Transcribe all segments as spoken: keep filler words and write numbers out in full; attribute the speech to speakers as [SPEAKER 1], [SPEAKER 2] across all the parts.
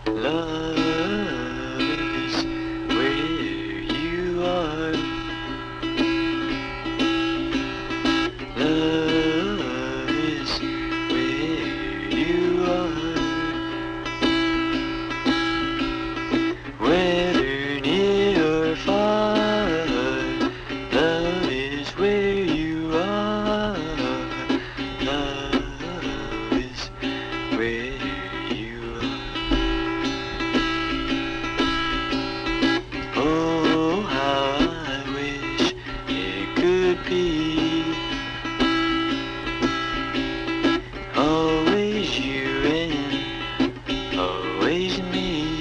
[SPEAKER 1] Love is where you are. Love is where you are. Whether near or far, love is where you are. Love is where you are. Oh, how I wish it could be always you and always me,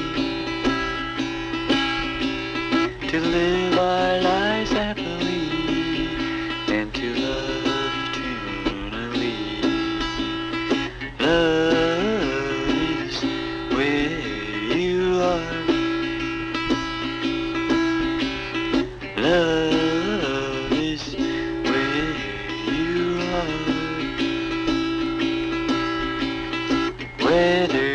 [SPEAKER 1] to live our lives happily and to love eternally. Love is where you are. Love is where you are. Whether